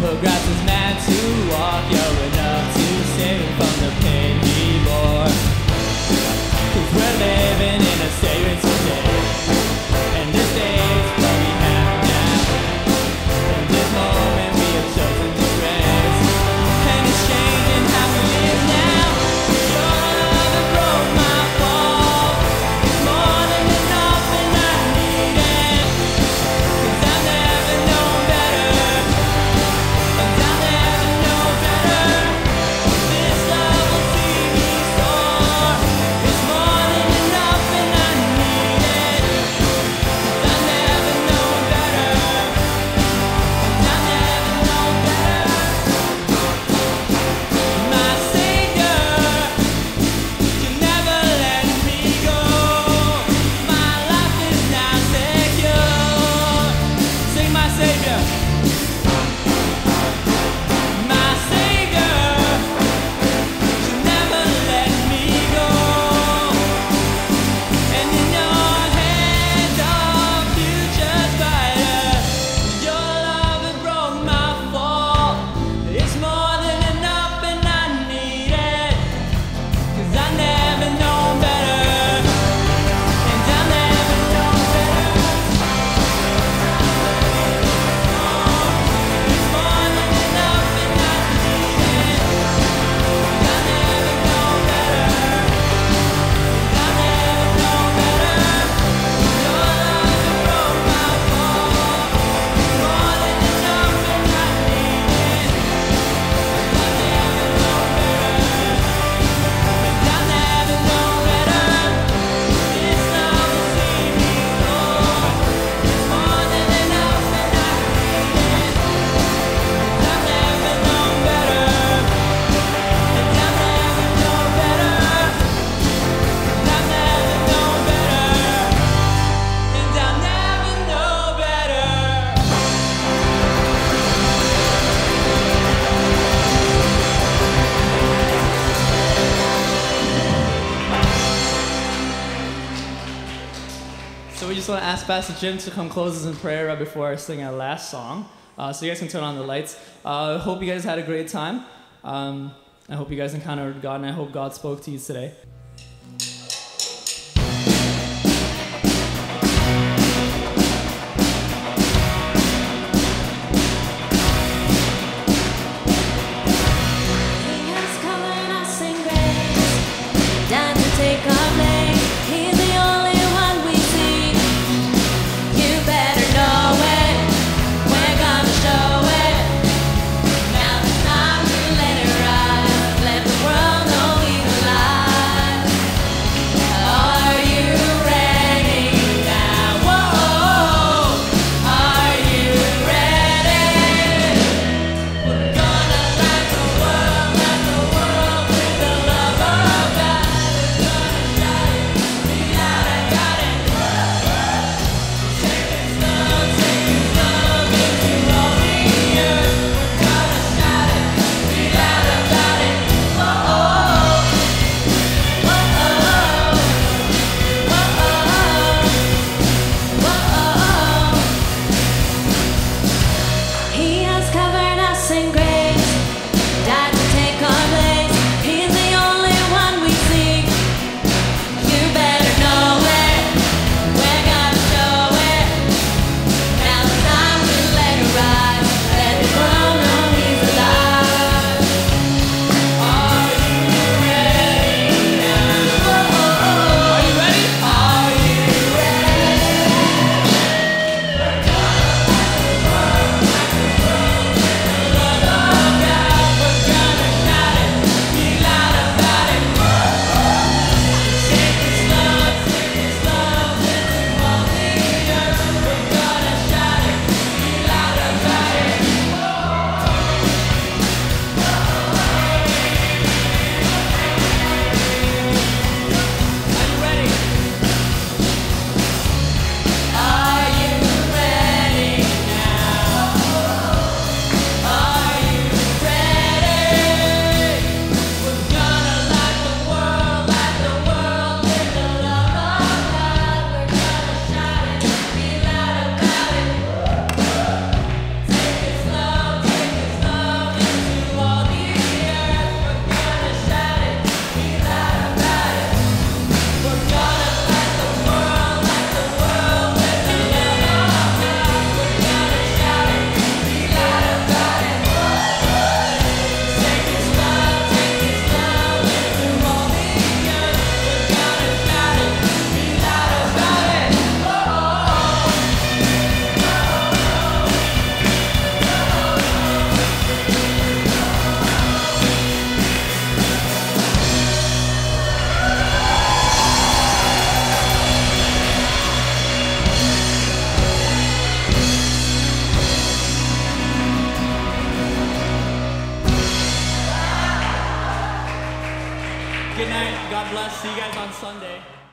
But grass is meant to walk, you're enough to save from the pain he bore. 'Cause we're living in a sacred today, and this day is what we have now. In this moment we have chosen to grace, and it's changing how we live now. Your love that broke my fall, it's more than enough and I need it. 'Cause I've never known better, and I'll never know better. This love will see me soar, it's more than enough and I need it. 'Cause I've never known better, and I'll never know better. My Savior, you never let me go. My life is now secure. Sing my Savior. My Savior, you never let me go. And in your hands are futures brighter. Your love that broke my fall, it's more than enough and I need it. 'Cause I never know better, and I never know better. It's more than enough and I need it. 'Cause I never know better, and I never know better. Your love that broke my fall, it's more than enough and I need it. 'Cause I never know better, and I never know better. This love will see me soar, it's more than enough and I need it. 'Cause I've never known better, and I'll never know better. 'Cause I've never known better, and I'll never know better. So we just want to ask Pastor Jim to come close us in prayer right before I sing our last song. So you guys can turn on the lights. I hope you guys had a great time. I hope you guys encountered God, and I hope God spoke to you today. He has covered us in grace, died to take our place. He's the only one we see. You better know it, we're gonna show it. Now it's time to let it rise, let the world know he's alive. Good night. God bless. See you guys on Sunday.